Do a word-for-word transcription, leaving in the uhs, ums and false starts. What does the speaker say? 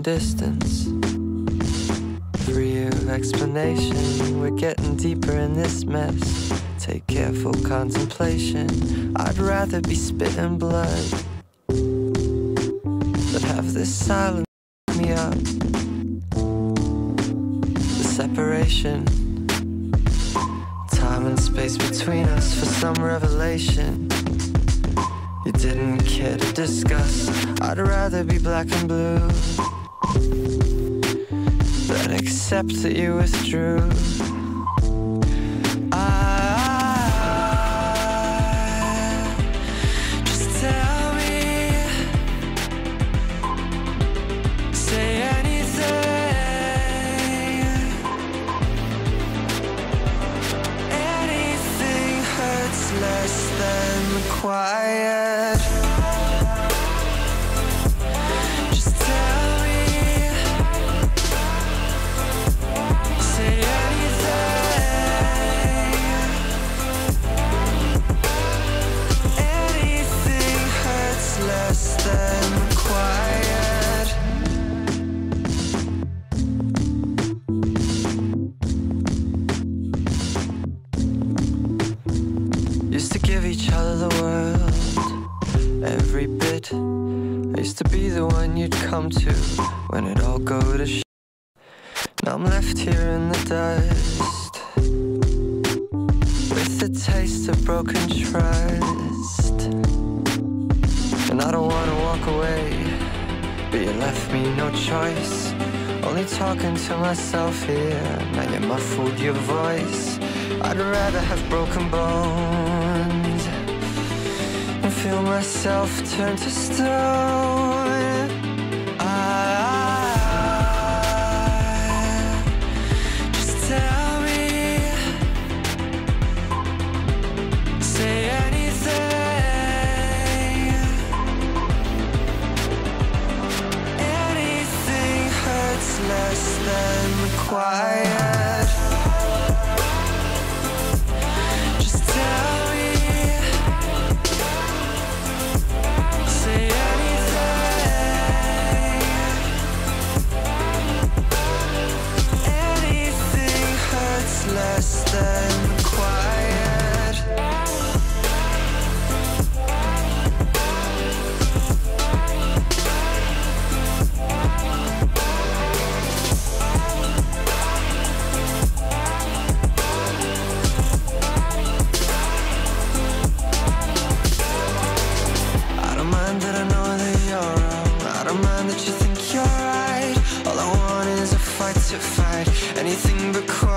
distance, free of explanation. We're getting deeper in this mess. Take careful contemplation. I'd rather be spitting blood than have this silence me up. The separation, time and space between us for some revelation you didn't care to discuss. I'd rather be black and blue than accept that you withdrew. I, just tell me, say anything. Anything hurts less than quiet. Just tell me, say anything. Anything hurts less than quiet. Used to give each other the world, every bit. I used to be the one you'd come to when it all go to sh*. Now I'm left here in the dust with the taste of broken trust. And I don't wanna walk away, but you left me no choice. Only talking to myself here, now you muffled your voice. I'd rather have broken bones and feel myself turn to stone. I, just tell me, say anything. Anything hurts less than quiet. Just tell me, say anything. Anything hurts less than quiet. I don't mind that I know that you're wrong. I don't mind that you think you're right. All I want is a fight to fight anything but quiet.